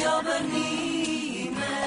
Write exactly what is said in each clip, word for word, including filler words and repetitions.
obrni me.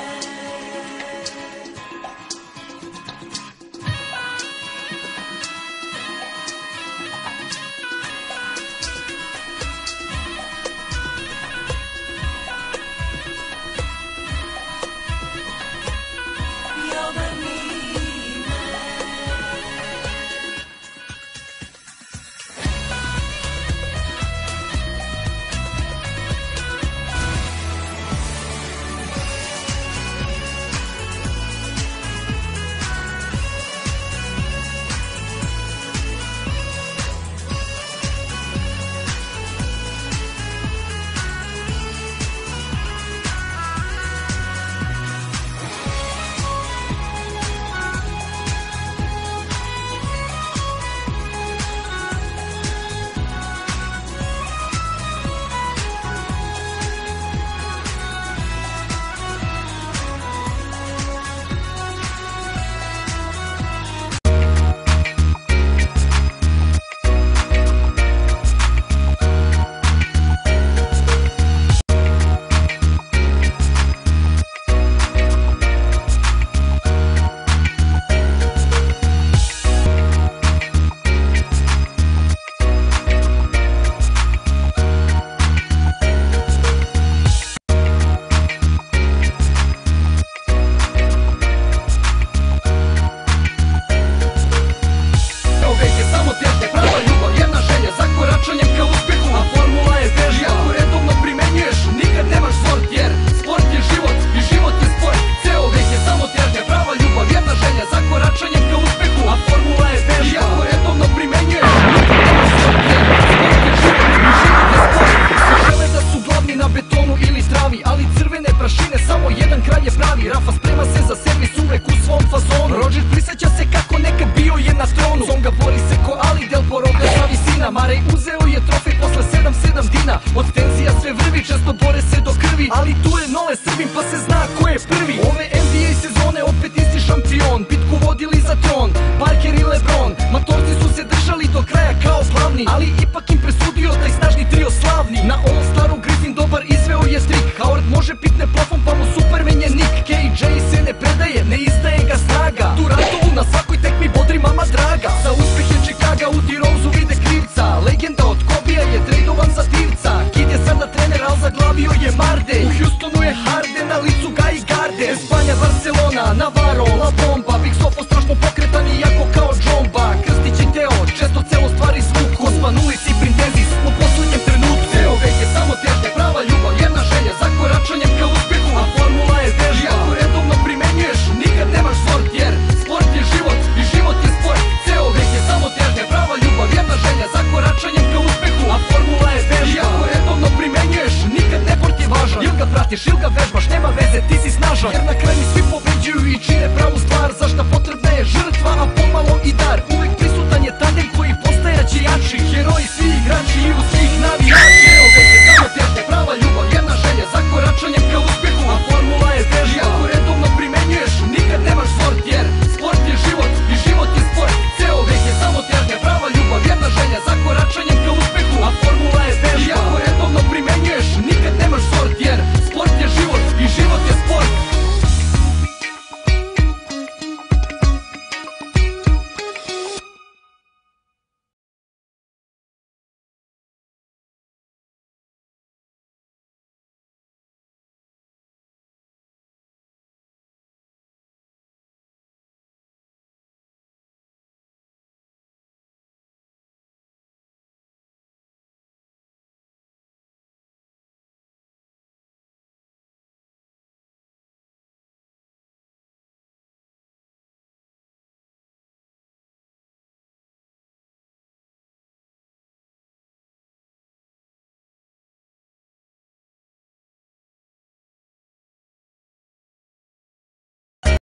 Marej uzeo je trofej posle sedam sedam dina. Od tenzija sve vrvi, često bore se do krvi, ali tu je Nole Srbin pa se zna ko je prvi. Ove N B A sezone opet isti šampion, bitku vodili za tron Parker i Lebron. Matorci su se držali do kraja kao slavni, ali ipak im presudio taj snažni trio slavni. Na All Staru Griffin dobar izveo je trik, Howard može pitne plafon pa mu Superman je Nick. K J se ne predaje, ne izdaje ga snaga, tu ratovu na svakoj tekmi bodri mama draga. Sa